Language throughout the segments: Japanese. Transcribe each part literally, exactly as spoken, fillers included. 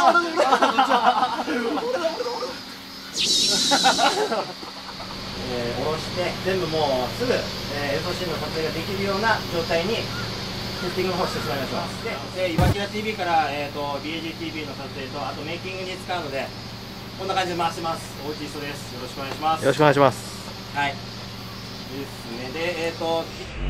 えー、下ろして全部もうすぐ、えー、映像シーンの撮影ができるような状態にセッティングの方してしまいました。で、岩木田 ティーブイ から、えー、と ビーエージーティーブイ の撮影とあとメイキングに使うのでこんな感じで回してます。大内磯です。よろしくお願いします。 よろしくお願いします。 はい。ですね。で、えっ、ー、と。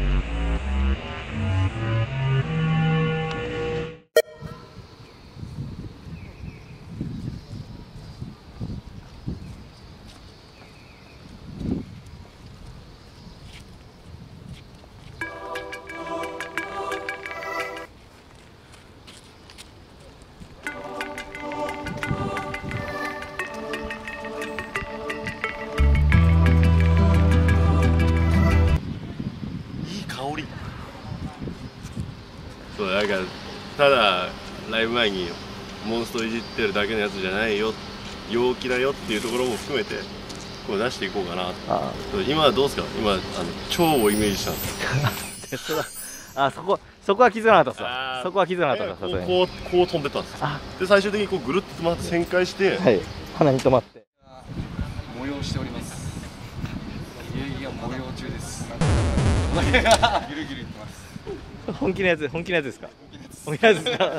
そうだからただライブ前にモンストいじってるだけのやつじゃないよ、陽気だよっていうところも含めてこう出していこうかなと。今はどうですか？今あの蝶をイメージしたんですあ、そこそこは気づかなかったっす。そこは気づかなかったっす。 こうこうこう飛んでたんです。で最終的にこうぐるっと回って旋回して、 はい、鼻に止まって催しております。いやいや催中です。ギルギルいってます。 本気のやつ、本気のやつですか？本気のやつですか？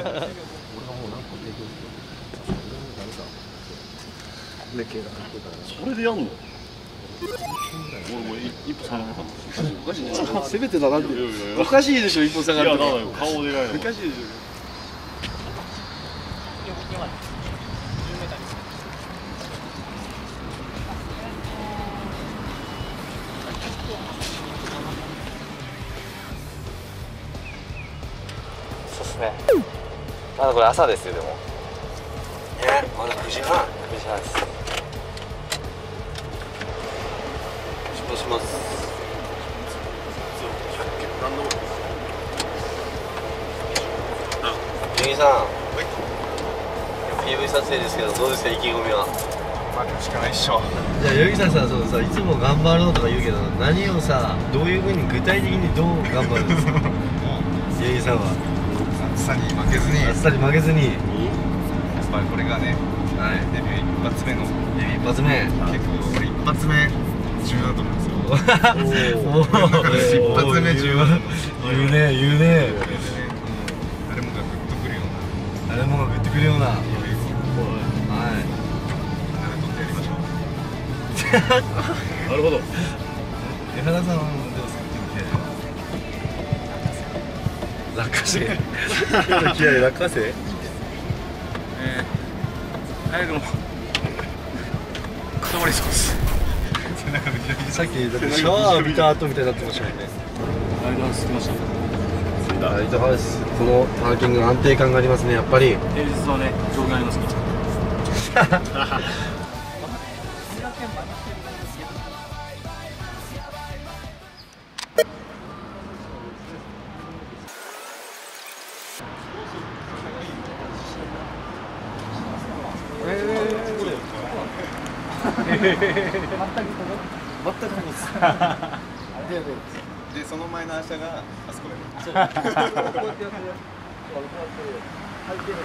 それでやんの？俺もう一歩下がらなかった。おかしいね。 せめてだなって。おかしいでしょ、一歩下がると。 いやだから顔でかいの。 おかしいでしょ。 そうですね。まだこれ朝ですよ。でもえ、まだくじはん。 くじはんです。 出発します。ゆぎさん、ピーブイ 撮影ですけどどうですか、意気込みは。 待ってしかないっしょ。 じゃあゆぎさんさ、そうさ、いつも頑張ろうとか言うけど、何をさ、どういうふうに具体的にどう頑張るんですかゆぎさんは。 暑さに負けずに、 暑さに負けずに、 やっぱりこれがね、はい、デビュー一発目のデビュー一発目、 結構これ一発目重要だと思うんですよ。 おお、 一発目重要だと思うんですよ。 言うね、言うね。 誰もがグッとくるような、 誰もがグッとくるような、はい、 誰とってやりましょう。 なるほど。 江原さんどうですか？落花生。気合い落花生。 えー、早くも固まりそうです。 さっきだってシャワー浴びた後みたいになってましたもんね。 ライトハウス着きました。 ライトハウス、このパーキング安定感がありますね、やっぱり。 平日はね、上限ありますから。 全くですで、その前の明日があそこで。 そう。こうやってやって、こうやって、背景で使うと。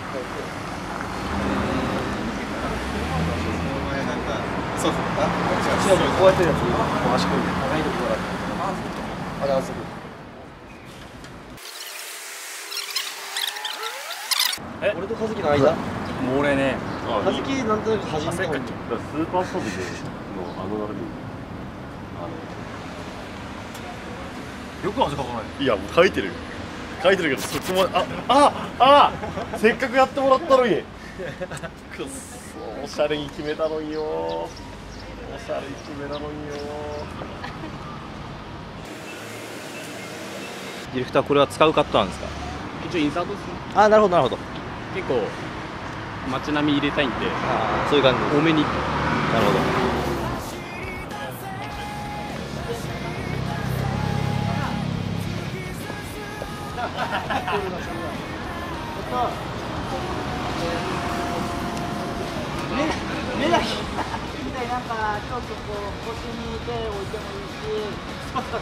その前なんか、そうそう。あ、 違う違う、こうやってるやつ、こう足組んで、長いところから。あれ、あそこ。 え、 俺と和樹の間。 もう俺ね、 和樹なんとなく端に。 スーパーストーブでのあの並び。 よく汗かかない。 いやもう書いてる書いてるけどそこまであああせっかくやってもらったのにくっそおしゃれに決めたのによおしゃれに決めたのによディレクターこれは使うカットなんですか？ 一応インサートですね。 あ、なるほどなるほど。 結構街並み入れたいんで、 あ、そういう感じです。 多めに。 なるほど。 目だけみたいなんかちょっとこう腰に手を置いてもいいし、そうそうそう。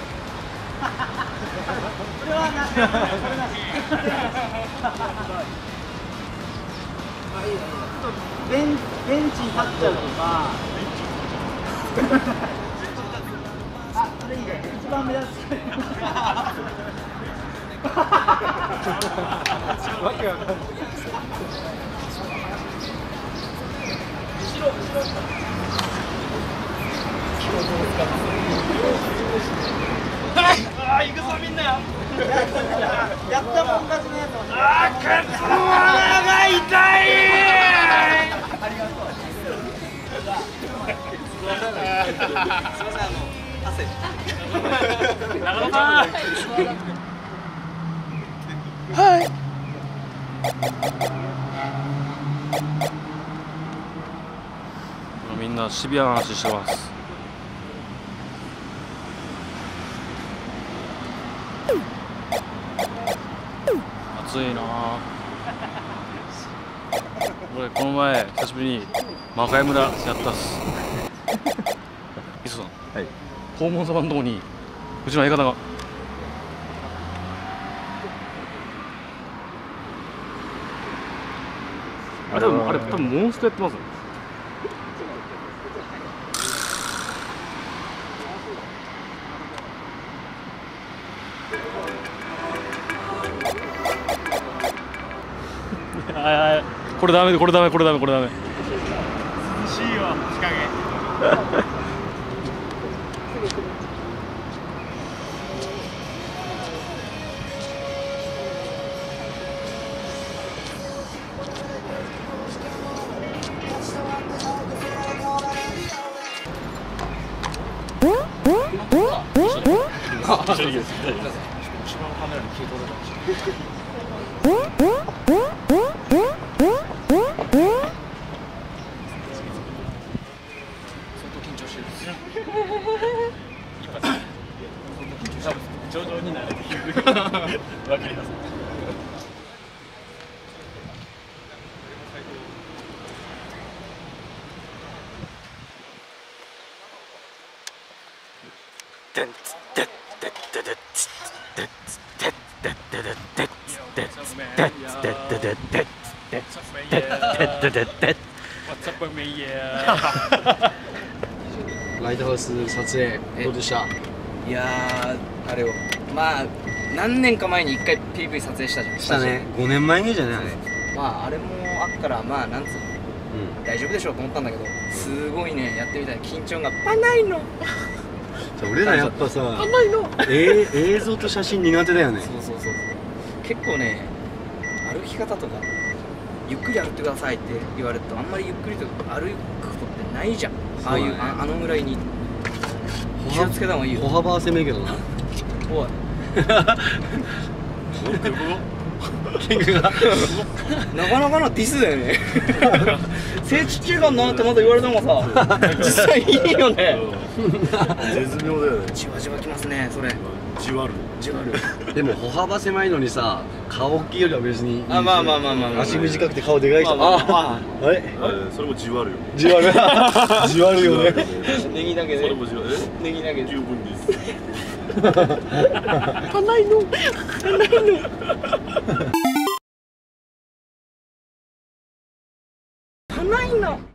それはなし。それなし。 ベンベンチに立っちゃうとかあ、それいいね、一番目立つわけわかんない。後ろ後ろはい、ああ、行くぞみんな。やったもん勝ちのやつ。ああ、ケツの穴が痛い。ありがとう。すみません、あの汗。長野さん。はい。 みんなシビアな話してます。暑いなあ。俺この前久しぶりに魔界村やったっす。磯さん、はい、黄門様のとこにうちの相方が。あれ多分あれ多分モンストやってますね。はいはい、これダメでこれダメこれダメこれダメ。涼しいよ日陰。徐々に慣れていく。わかります。 ライトハウス撮影どうでした？ いやー、あれをまあ何年か前にいっかい ピーブイ 撮影したじゃん。 したね。ごねんまえにじゃない。 まああれもあっからまあなんつうの、うん、大丈夫でしょうと思ったんだけど、すごいねやってみたい。緊張がパないの。 俺らやっぱさ、え映像と写真苦手だよね。 そうそうそう。結構ね、歩き方とかゆっくり歩ってくださいって言われるとあんまりゆっくりと歩くことってないじゃん。ああいう あ, あのぐらいに気をつけた方がいいよ。 歩幅は狭いけどな。 おい。 キングがなかなかのディスだよね。背ちっちゃいかなってまた言われたのがさ、実際いいよね。 絶妙だよね。 じわじわきますね、それ。 じわる。 じわる。 でも歩幅狭いのにさ、顔大きいよりは別にいいし。 あ、まあまあまあまあまあ。 足短くて顔でかい人。ああ、あれ？ それもじわるよ。 じわる。じわるよね。 ネギ投げで。 それもじわる。 ネギ投げで。 十分です。 足ないの。足ないの。足ないの。